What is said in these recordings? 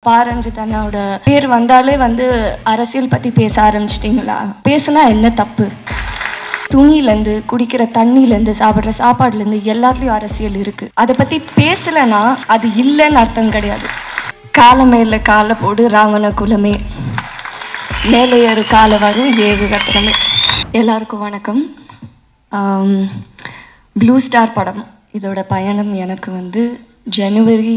பாரஞ்சித் அண்ணாவோட பேர் வந்தாலே வந்து அரசியல் பற்றி பேச ஆரம்பிச்சிட்டிங்களா? பேசுனா என்ன தப்பு? துணியிலேருந்து குடிக்கிற தண்ணியிலேருந்து சாப்பிட்ற சாப்பாடுலேருந்து எல்லாத்துலேயும் அரசியல் இருக்குது. அதை பற்றி பேசலைன்னா அது இல்லைன்னு அர்த்தம் கிடையாது. காலமேல காலை போடு ராவண குலமே, மேலே ஏறு காலை வரும் ஏவு கட்டணமே. எல்லாருக்கும் வணக்கம். ப்ளூ ஸ்டார் படம் இதோட பயணம் எனக்கு வந்து ஜனவரி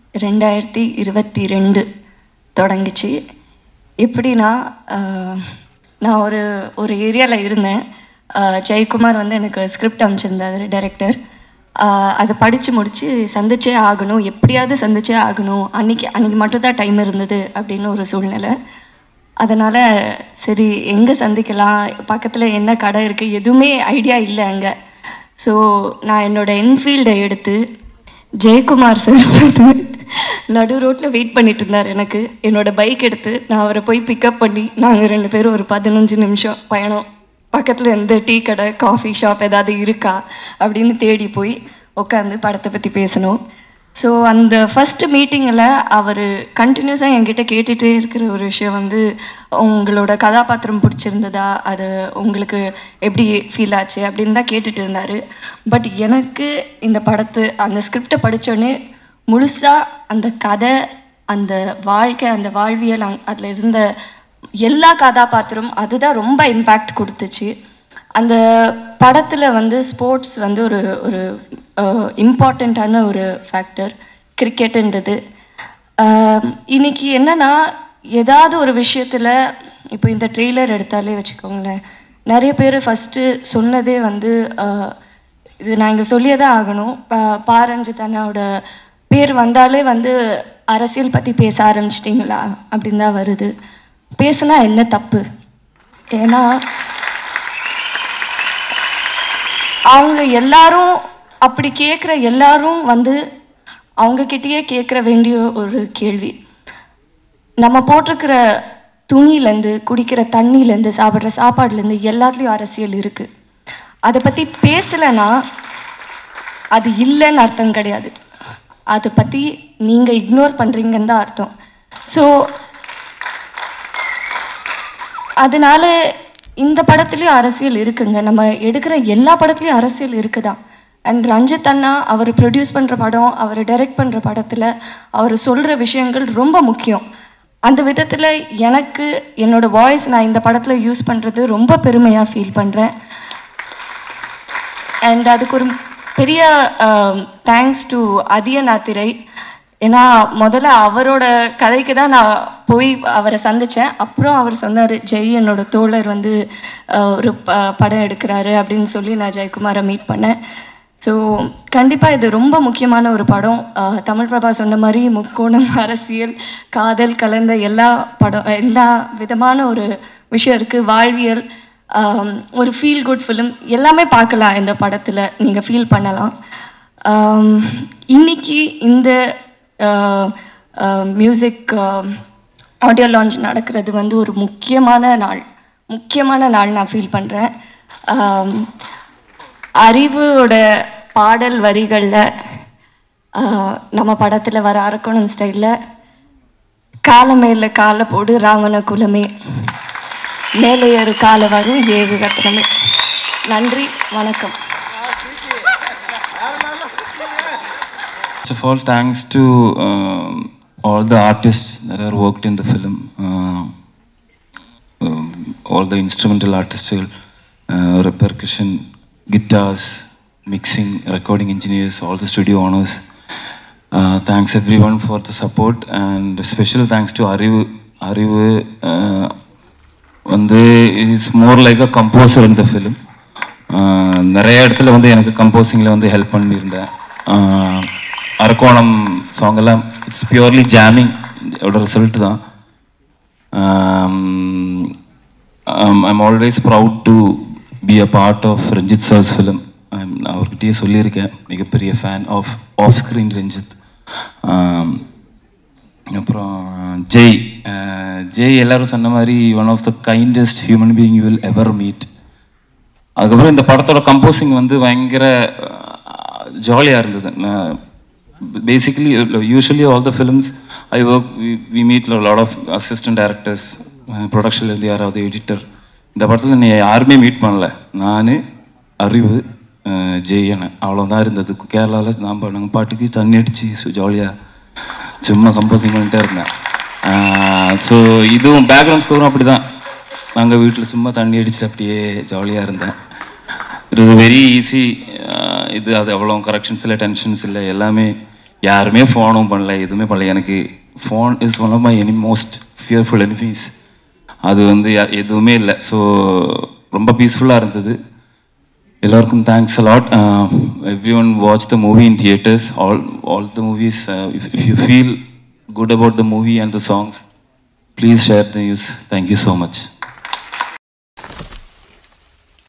2022 தொடங்கிச்சு. எப்படின்னா, நான் ஒரு ஏரியாவில் இருந்தேன். ஜெயக்குமார் வந்து எனக்கு ஸ்கிரிப்ட் அமைச்சிருந்தார், டைரக்டர். அதை படித்து முடித்து சந்திச்சே ஆகணும், எப்படியாவது சந்திச்சே ஆகணும். அன்றைக்கி மட்டும்தான் டைம் இருந்தது அப்படின்னு ஒரு சூழ்நிலை. அதனால் சரி எங்கே சந்திக்கலாம், பக்கத்தில் என்ன கடை இருக்குது, எதுவுமே ஐடியா இல்லை அங்கே. ஸோ நான் என்னோடய என்ஃபீல்டை எடுத்து ஜெயக்குமார் சார் வந்து நடு ரோட்டில் வெயிட் பண்ணிட்டு இருந்தார். எனக்கு என்னோடய பைக் எடுத்து நான் அவரை போய் பிக்கப் பண்ணி நாங்கள் 2 பேரும் ஒரு 15 நிமிஷம் பயணம், பக்கத்தில் எந்த டீ கடை காஃபி ஷாப் ஏதாவது இருக்கா அப்படின்னு தேடி போய் உட்காந்து படத்தை பற்றி பேசணும். ஸோ அந்த ஃபஸ்ட்டு மீட்டிங்கில் அவர் கண்டினியூஸாக என்கிட்ட கேட்டுகிட்டே இருக்கிற ஒரு விஷயம் வந்து, உங்களோட கதாபாத்திரம் பிடிச்சிருந்ததா, அது உங்களுக்கு எப்படி ஃபீல் ஆச்சு அப்படின்னு தான் கேட்டுட்டு இருந்தார். பட் எனக்கு இந்த அந்த ஸ்கிரிப்டை படித்தோடனே முழுசாக அந்த கதை, அந்த வாழ்க்கை, அந்த வாழ்வியல், அதில் இருந்த எல்லா கதாபாத்திரம் அதுதான் ரொம்ப இம்பேக்ட் கொடுத்துச்சு. அந்த படத்தில் வந்து ஸ்போர்ட்ஸ் வந்து ஒரு இம்பார்ட்டண்ட்டான ஒரு ஃபேக்டர், கிரிக்கெட்டுன்றது. இன்றைக்கி என்னென்னா, ஏதாவது ஒரு விஷயத்தில் இப்போ இந்த ட்ரெய்லர் எடுத்தாலே வச்சுக்கோங்களேன், நிறைய பேர் ஃபஸ்ட்டு சொன்னதே வந்து இது நான் இங்கே சொல்லியே தான் ஆகணும். பாரஞ்சித் அண்ணாவோட பேர் வந்தாலே வந்து அரசியல் பற்றி பேச ஆரம்பிச்சிட்டிங்களா அப்படின்னு தான் வருது. பேசுனா என்ன தப்பு? ஏன்னா அவங்க எல்லாரும் அப்படி கேட்குற எல்லாரும் வந்து அவங்கக்கிட்டேயே கேட்குற வேண்டிய ஒரு கேள்வி, நம்ம போட்டிருக்கிற துணியிலேருந்து குடிக்கிற தண்ணியிலேருந்து சாப்பிட்ற சாப்பாடுலேருந்து எல்லாத்துலேயும் அரசியல் இருக்குது. அதை பற்றி பேசலைன்னா அது இல்லைன்னு அர்த்தம் கிடையாது. அதை பற்றி நீங்கள் இக்னோர் பண்ணுறீங்கன்னு தான் அர்த்தம். ஸோ அதனால இந்த படத்துலேயும் அரசியல் இருக்குங்க. நம்ம எடுக்கிற எல்லா படத்துலேயும் அரசியல் இருக்குதான். அண்ட் ரஞ்சித் அண்ணா அவர் ப்ரொடியூஸ் பண்ணுற படம், அவர் டைரக்ட் பண்ணுற படத்தில் அவர் சொல்கிற விஷயங்கள் ரொம்ப முக்கியம். அந்த விதத்தில் எனக்கு என்னோடய வாய்ஸ் நான் இந்த படத்தில் யூஸ் பண்ணுறது ரொம்ப பெருமையாக ஃபீல் பண்ணுறேன். அண்ட் அதுக்கு ஒரு பெரிய தேங்க்ஸ் டு அதியநாத்திரை. ஏன்னா முதல்ல அவரோட கதைக்கு தான் நான் போய் அவரை சந்தித்தேன். அப்புறம் அவர் சொன்னார், ஜெய் என்னோட தோழர் வந்து ஒரு படம் எடுக்கிறாரு அப்படின்னு சொல்லி நான் ஜெயக்குமாரை மீட் பண்ணேன். ஸோ கண்டிப்பாக இது ரொம்ப முக்கியமான ஒரு படம். தமிழ் பிரபா சொன்ன மாதிரி முக்கோணம், அரசியல், காதல் கலந்த எல்லா விதமான ஒரு விஷயம் இருக்குது. வாழ்வியல், ஒரு ஃபீல் குட் ஃபிலிம் எல்லாமே பார்க்கலாம் இந்த படத்தில், நீங்கள் ஃபீல் பண்ணலாம். இன்னைக்கு இந்த மியூசிக் ஆடியோ லான்ச் நடக்கிறது வந்து ஒரு முக்கியமான நாள் நான் ஃபீல் பண்ணுறேன். அறிவோட பாடல் வரிகளில் நம்ம படத்தில் வர அரக்கோணம் ஸ்டைலில் காலமேல காலை போடு ராவண குலமே, மேலே ஏறு காலை வரும் ஏவு கட்டணமே. நன்றி, வணக்கம். First of all, thanks to all the artists that are worked in the film, all the instrumental artists, percussion, guitars, mixing, recording engineers, all the studio owners. Thanks everyone for the support, and special thanks to Arivu. Is more like a composer in the film. நிறைய இடத்துல வந்து எனக்கு கம்போசிங்கில் வந்து help பண்ணியிருந்தேன். Arakkonam song எல்லாம் it's purely jamming ஓட result தான். I'm always proud to be a part of Ranjith sir's film. அவர்கிட்டயே சொல்லியிருக்கேன், மிகப்பெரிய ஃபேன் ஆஃப் ஸ்க்ரீன் ரஞ்சித். அப்புறம் ஜெய் எல்லாரும் சொன்ன மாதிரி one of the kindest human being you will ever meet. அதுக்கப்புறம் இந்த படத்தோட கம்போசிங் வந்து பயங்கர ஜாலியாக இருந்தது. Basically, usually all the films I work, we meet a lot of assistant directors, ப்ரொடக்ஷன்லேருந்து யாராவது எடிட்டர். இந்த படத்தில் என்னை யாருமே மீட் பண்ணல. நான், அறிவு, ஜெயன் அவ்வளோதான் இருந்தது. கேரளாவில் நாங்கள் பாட்டுக்கு தண்ணி அடித்து ஜாலியாக சும்மா கம்போசிங் பண்ணிட்டே இருந்தேன். ஸோ இதுவும் பேக்ரவுண்ட் ஸ்கோரும் அப்படி தான். நாங்கள் வீட்டில் சும்மா தண்ணி அடிச்சு அப்படியே ஜாலியாக இருந்தேன். It is very easy. இது அது அவ்வளோ கரெக்ஷன்ஸ் இல்லை, டென்ஷன்ஸ் இல்லை, எல்லாமே யாருமே ஃபோனும் பண்ணல, எதுவுமே பண்ணல. எனக்கு phone is one of my most fearful enemies. அது வந்து எதுவுமே இல்லை. ஸோ ரொம்ப பீஸ்ஃபுல்லாக இருந்தது. எல்லாருக்கும் thanks a lot. Everyone watch the movie in theatres. All the movies. If you feel good about the movie and the songs, please share the news. Thank you so much.